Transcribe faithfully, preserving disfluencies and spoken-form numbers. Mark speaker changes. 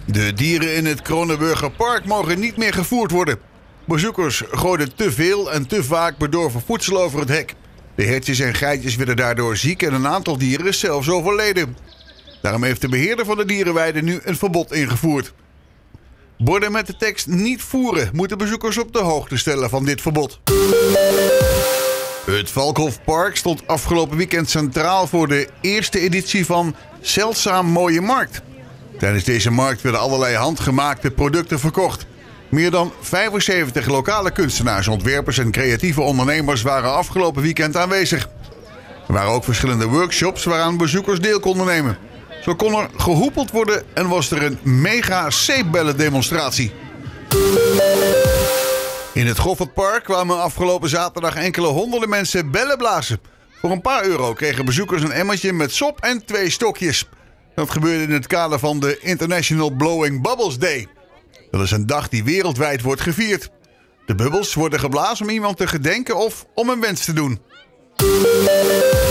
Speaker 1: De dieren in het Kronenburger Park mogen niet meer gevoerd worden. Bezoekers gooiden te veel en te vaak bedorven voedsel over het hek. De hertjes en geitjes werden daardoor ziek en een aantal dieren is zelfs overleden. Daarom heeft de beheerder van de dierenweide nu een verbod ingevoerd. Borden met de tekst niet voeren moeten bezoekers op de hoogte stellen van dit verbod. Het Valkhofpark stond afgelopen weekend centraal voor de eerste editie van Zeldzaam Mooie Markt. Tijdens deze markt werden allerlei handgemaakte producten verkocht. Meer dan vijfenzeventig lokale kunstenaars, ontwerpers en creatieve ondernemers waren afgelopen weekend aanwezig. Er waren ook verschillende workshops waaraan bezoekers deel konden nemen. Zo kon er gehoepeld worden en was er een mega zeepbellen-demonstratie. In het Goffertpark kwamen afgelopen zaterdag enkele honderden mensen bellen blazen. Voor een paar euro kregen bezoekers een emmertje met sop en twee stokjes. Dat gebeurde in het kader van de International Blowing Bubbles Day. Dat is een dag die wereldwijd wordt gevierd. De bubbels worden geblazen om iemand te gedenken of om een wens te doen.